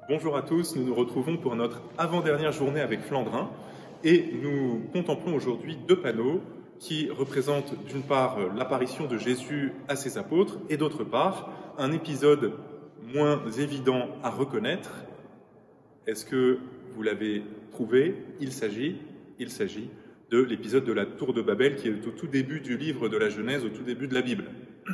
Bonjour à tous, nous nous retrouvons pour notre avant-dernière journée avec Flandrin et nous contemplons aujourd'hui deux panneaux qui représentent d'une part l'apparition de Jésus à ses apôtres et d'autre part un épisode moins évident à reconnaître. Est-ce que vous l'avez trouvé? Il s'agit de l'épisode de la Tour de Babel qui est au tout début du livre de la Genèse, au tout début de la Bible.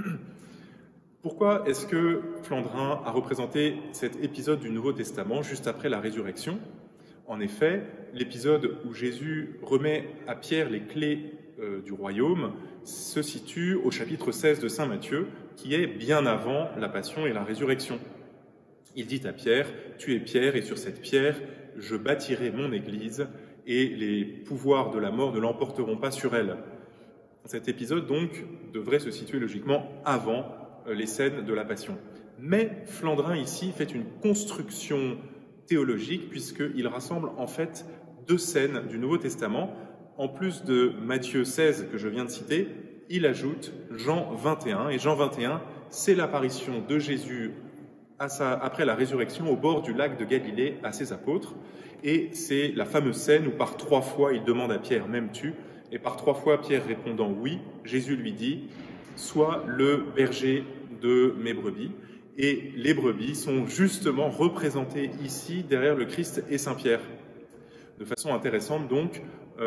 Pourquoi est-ce que Flandrin a représenté cet épisode du Nouveau Testament juste après la résurrection? En effet, l'épisode où Jésus remet à Pierre les clés du royaume se situe au chapitre 16 de Saint Matthieu, qui est bien avant la passion et la résurrection. Il dit à Pierre, « Tu es Pierre, et sur cette pierre, je bâtirai mon Église, et les pouvoirs de la mort ne l'emporteront pas sur elle. » Cet épisode, donc, devrait se situer logiquement avant les scènes de la Passion. Mais Flandrin, ici, fait une construction théologique, puisqu'il rassemble en fait deux scènes du Nouveau Testament. En plus de Matthieu 16, que je viens de citer, il ajoute Jean 21. Et Jean 21, c'est l'apparition de Jésus après la résurrection au bord du lac de Galilée à ses apôtres. Et c'est la fameuse scène où par 3 fois il demande à Pierre, « M'aimes-tu » Et par 3 fois Pierre répondant « Oui », Jésus lui dit « Sois le berger de mes brebis ». Et les brebis sont justement représentées ici derrière le Christ et Saint-Pierre. De façon intéressante donc,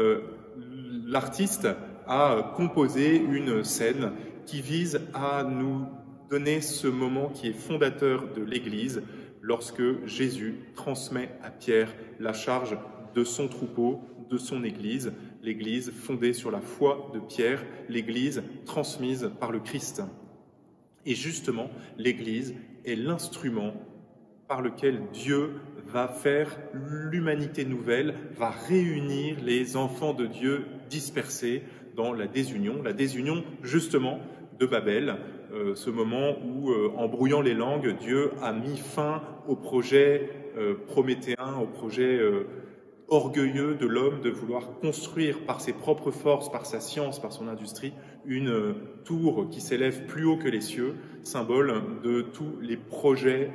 l'artiste a composé une scène qui vise à nous donner ce moment qui est fondateur de l'Église, lorsque Jésus transmet à Pierre la charge de son troupeau, de son Église, l'Église fondée sur la foi de Pierre, l'Église transmise par le Christ. Et justement, l'Église est l'instrument par lequel Dieu va faire l'humanité nouvelle, va réunir les enfants de Dieu dispersés dans la désunion justement de Babel, ce moment où, en brouillant les langues, Dieu a mis fin au projet prométhéen, au projet orgueilleux de l'homme de vouloir construire par ses propres forces, par sa science, par son industrie, une tour qui s'élève plus haut que les cieux, symbole de tous les projets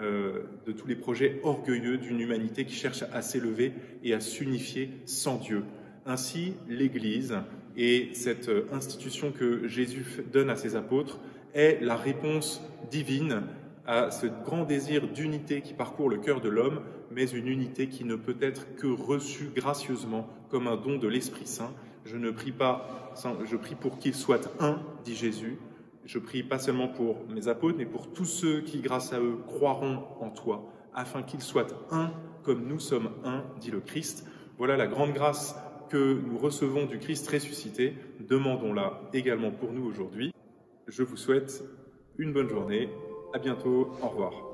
orgueilleux d'une humanité qui cherche à s'élever et à s'unifier sans Dieu. Ainsi, l'Église et cette institution que Jésus donne à ses apôtres est la réponse divine à ce grand désir d'unité qui parcourt le cœur de l'homme, mais une unité qui ne peut être que reçue gracieusement comme un don de l'Esprit Saint. Je prie pour qu'ils soient un, dit Jésus. Je prie pas seulement pour mes apôtres, mais pour tous ceux qui, grâce à eux, croiront en toi, afin qu'ils soient un comme nous sommes un, dit le Christ. Voilà la grande grâce que nous recevons du Christ ressuscité. Demandons-la également pour nous aujourd'hui. Je vous souhaite une bonne journée. À bientôt. Au revoir.